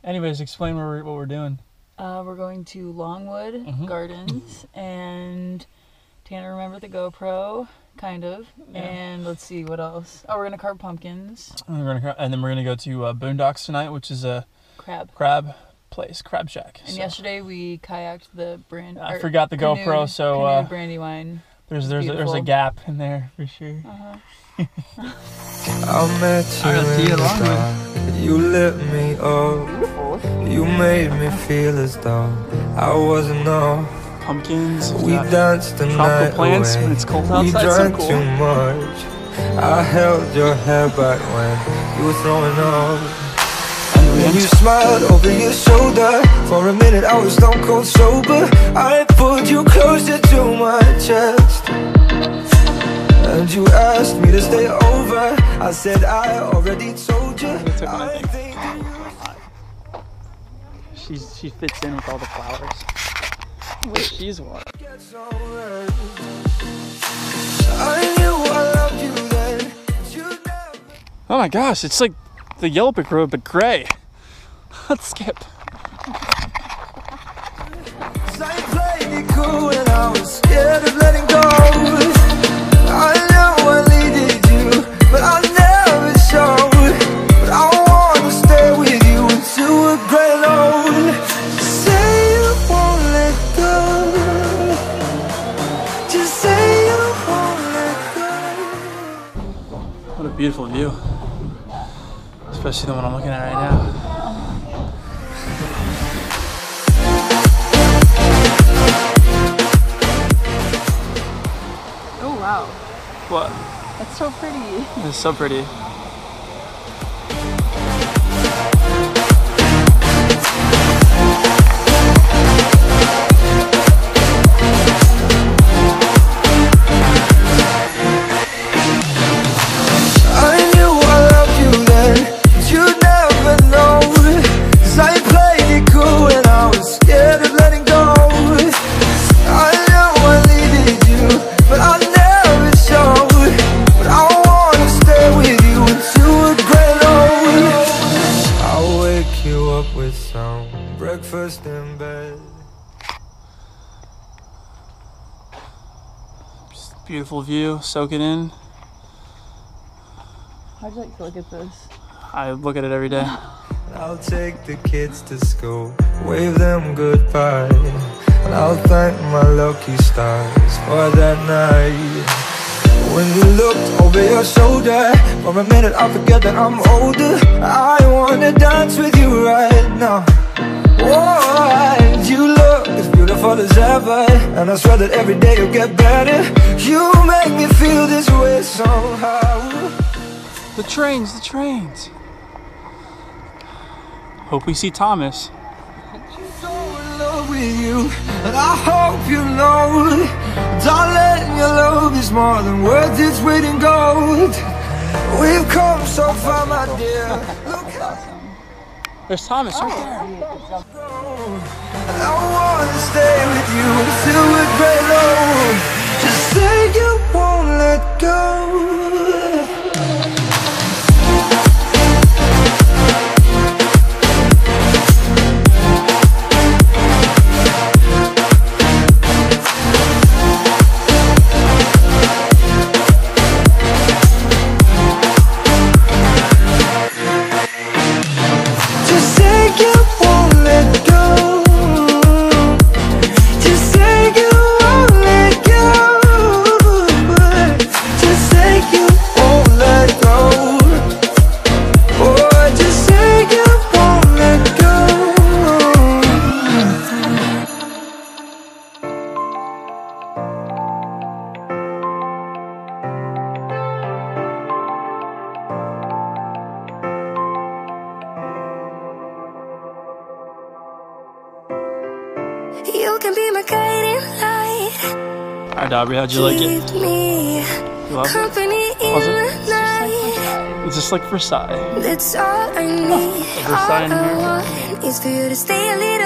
Anyways, explain what we're doing. We're going to Longwood Gardens, and Tanner remembered the GoPro, kind of. Yeah. And let's see, what else? Oh, we're going to carve pumpkins. And then we're going to go to Boondocks tonight, which is a crab place, Crab Shack. And yesterday we kayaked the I forgot the GoPro, so Brandywine. There's a gap in there for sure. I met you in the dark. You lit me up. You made me feel as though I wasn't off. Pumpkins. We danced the night plants away. when it's cold outside. We drank too much. I held your hair back when you were throwing up. And you smiled over your shoulder. For a minute I was stone cold sober. I pulled you closer to my chest, and you asked me to stay over. I said I already told you. She fits in with all the flowers. Wait, she's what? Oh my gosh, it's like the Yellow Brick Road but gray. Let's skip. I played it cool and I was scared of letting go. I know I needed you, but I never showed. But I wanna stay with you until we're gray alone. Just say you won't let go. Just say you won't let go. What a beautiful view. Especially the one I'm looking at right now. Oh wow. What? That's so pretty. It's so pretty. Breakfast in bed. Just beautiful view, soak it in. How'd you like to look at this? I look at it every day. I'll take the kids to school, wave them goodbye, and I'll thank my lucky stars for that night. When you looked over your shoulder, for a minute I forget that I'm older. I wanna dance with you right now. Oh, and you look as beautiful as ever, and I swear that every day you'll get better. You make me feel this way somehow. The trains. Hope we see Thomas. I'm so in love with you, and I hope you know, darling, your love is more than worth its weight in gold. We've come so far, my dear. Look how there's Thomas right there. I wanna stay with you until we're gray alone. Just say you won't let go. You can be my guiding light. Alright, Dobby, how'd you like it? You love it? Was it? It's just like Versailles. That's all I need. Versailles in here. All I want is for you to stay a little